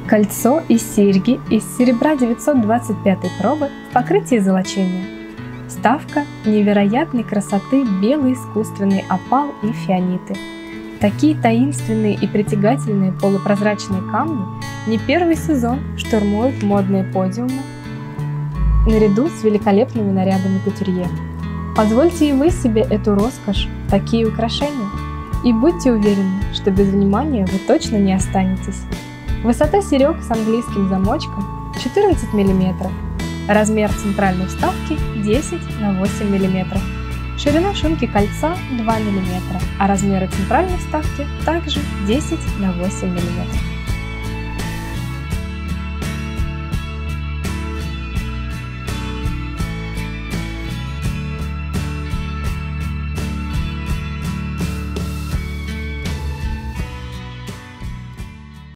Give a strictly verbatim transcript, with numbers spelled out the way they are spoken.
Кольцо и серьги из серебра девятьсот двадцать пятой пробы в покрытии золочения. Вставка невероятной красоты белый искусственный опал и фианиты. Такие таинственные и притягательные полупрозрачные камни не первый сезон штурмуют модные подиумы наряду с великолепными нарядами кутюрье. Позвольте и вы себе эту роскошь, такие украшения, и будьте уверены, что без внимания вы точно не останетесь. Высота серег с английским замочком четырнадцать миллиметров, размер центральной вставки десять на восемь миллиметров, ширина шумки кольца два миллиметра, а размеры центральной вставки также десять на восемь миллиметров.